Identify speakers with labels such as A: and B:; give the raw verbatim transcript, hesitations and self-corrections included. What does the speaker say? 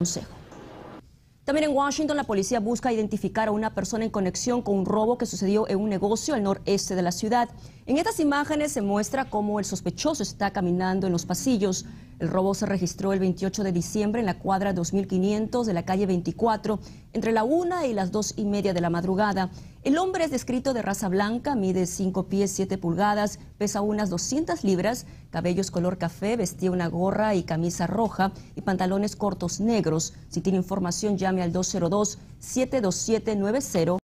A: consejo. También en Washington, la policía busca identificar a una persona en conexión con un robo que sucedió en un negocio al noreste de la ciudad. En estas imágenes se muestra cómo el sospechoso está caminando en los pasillos. El robo se registró el veintiocho de diciembre en la cuadra dos mil quinientos de la calle veinticuatro, entre la una y las dos y media de la madrugada. El hombre es descrito de raza blanca, mide cinco pies siete pulgadas, pesa unas doscientas libras, cabellos color café, vestía una gorra y camisa roja y pantalones cortos negros. Si tiene información, llame al dos cero dos, siete dos siete, nueve cero.